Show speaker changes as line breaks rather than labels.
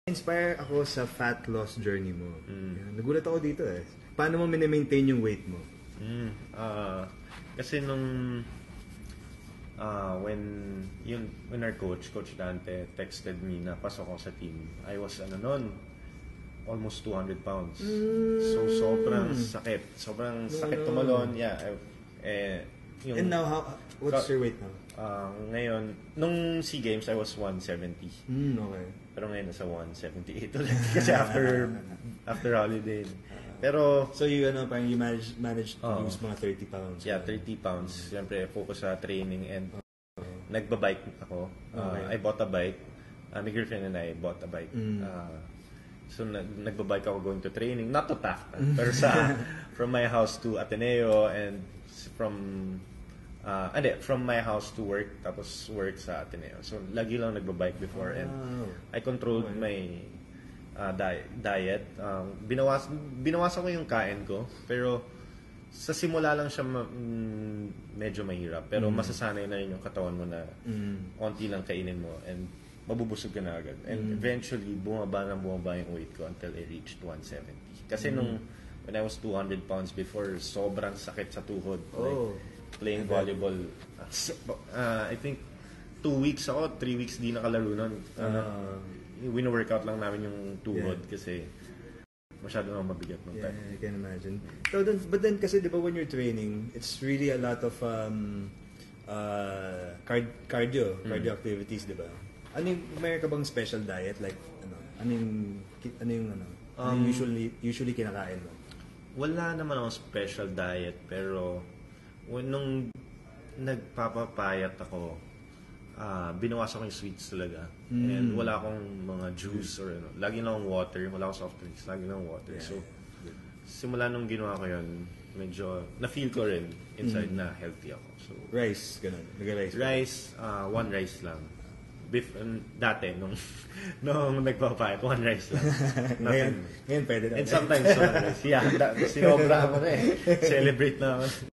Inspire ako sa fat loss journey mo. Nagulat ako dito eh. Paano mo mini-maintain yung weight mo?
Kasi nung when our coach Dante texted me na pasok ako sa team, I was almost 200 pounds. So sobrang sakit tumalon.
And now what's your weight now?
Ngayon, nung SEA Games I was 170.
Okay.
Pero ngayon nasa 178 ulit kasi after holiday. Pero
so you managed to lose mga 30 pounds.
Yeah, 30 pounds. Siyempre focus sa training and nagbabike ako. I bought a bike. My girlfriend and I bought a bike. So nagbabike ako going to training, not to TAF, pero from my house to Ateneo and from my house to work, tapos work sa Ateneo. So, lagi lang nagbabike before and I controlled my diet. Binawasan ko yung kain ko, pero sa simula lang siya medyo mahirap. Pero masasanay na rin yung katawan mo na konti lang kainin mo and mabubusog ka na agad. And eventually, bumaba yung weight ko until I reached 170. Kasi when I was 200 pounds before, sobrang sakit sa tuhod. Playing volleyball. I think 2 weeks ako, 3 weeks di nakalaro nun. Wino-workout lang namin yung tuhod kasi masyado na mabigat nung time.
I can imagine. So, but then kasi di ba when you're training, it's really a lot of cardio activities, di ba? Mayroon ka bang special diet? Like, usually kinakain mo?
Wala naman akong special diet, pero nung nagpapapayat ako, binawasan ko yung sweets talaga. And wala akong mga juice or lagi lang akong water. Wala akong soft drinks, lagi lang water. So, simula nung ginawa ko yun, medyo na-feel ko rin inside na healthy ako. So,
rice, ganun. Nag-rice?
Rice, one rice lang. Dati, nung nagpapayat, one rice lang.
Ngayon pwede na.
And sometimes one rice. Yeah, sinobra ako na eh. Celebrate na ako.